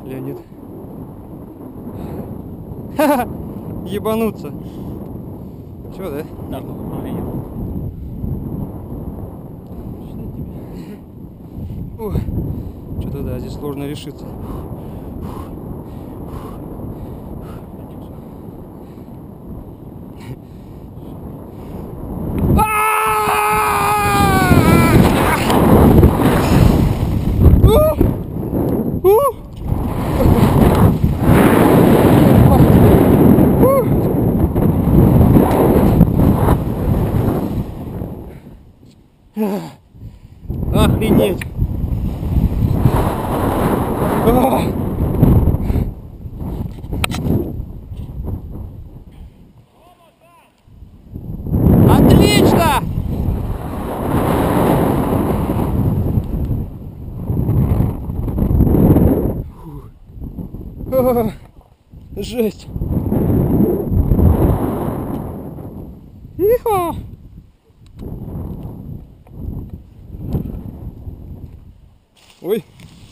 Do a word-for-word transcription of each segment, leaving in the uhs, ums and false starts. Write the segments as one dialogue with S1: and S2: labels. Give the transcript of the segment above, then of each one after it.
S1: Леонид. Ха-ха! Ебануться. Чё, да?
S2: Да, ну, видел.
S1: Что-то да, здесь сложно решиться. Охренеть! Отлично! Фу. Жесть! Ихо! Ой!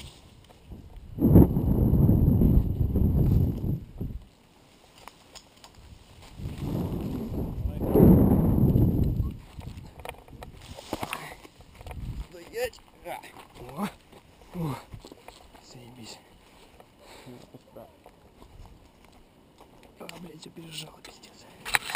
S1: Стоять! О! О! Заебись! А, блядь, я пережал, пиздец.